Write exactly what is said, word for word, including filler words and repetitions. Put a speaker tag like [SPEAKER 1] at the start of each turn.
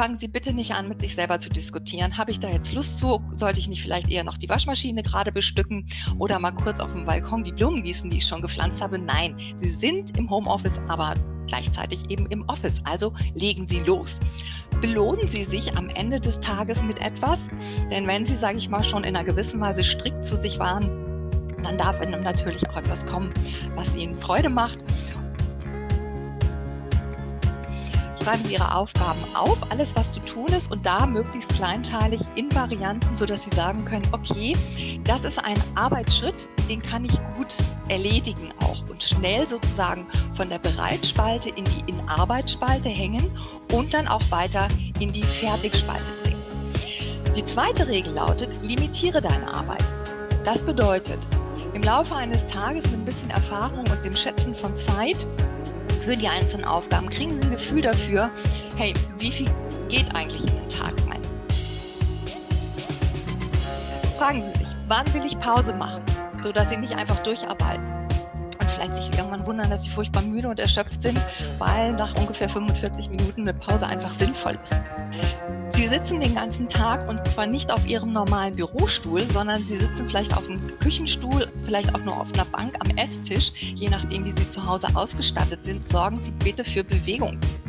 [SPEAKER 1] fangen Sie bitte nicht an, mit sich selber zu diskutieren. Habe ich da jetzt Lust zu? Sollte ich nicht vielleicht eher noch die Waschmaschine gerade bestücken oder mal kurz auf dem Balkon die Blumen gießen, die ich schon gepflanzt habe? Nein, Sie sind im Homeoffice, aber gleichzeitig eben im Office. Also legen Sie los. Belohnen Sie sich am Ende des Tages mit etwas, denn wenn Sie, sage ich mal, schon in einer gewissen Weise strikt zu sich waren, dann darf Ihnen natürlich auch etwas kommen, was Ihnen Freude macht. Schreiben Sie Ihre Aufgaben auf, alles was zu tun ist und da möglichst kleinteilig in Varianten, sodass Sie sagen können, okay, das ist ein Arbeitsschritt, den kann ich gut erledigen auch und schnell sozusagen von der Bereitspalte in die In-Arbeit-Spalte hängen und dann auch weiter in die Fertigspalte bringen. Die zweite Regel lautet, limitiere deine Arbeit. Das bedeutet, im Laufe eines Tages mit ein bisschen Erfahrung und dem Schätzen von Zeit für die einzelnen Aufgaben kriegen Sie ein Gefühl dafür, hey, wie viel geht eigentlich in den Tag rein? Fragen Sie sich, wann will ich Pause machen, sodass Sie nicht einfach durcharbeiten und vielleicht sich irgendwann wundern, dass Sie furchtbar müde und erschöpft sind, weil nach ungefähr fünfundvierzig Minuten eine Pause einfach sinnvoll ist. Sie sitzen den ganzen Tag und zwar nicht auf Ihrem normalen Bürostuhl, sondern Sie sitzen vielleicht auf einem Küchenstuhl, vielleicht auch nur auf einer Bank am Esstisch. Je nachdem, wie Sie zu Hause ausgestattet sind, sorgen Sie bitte für Bewegung.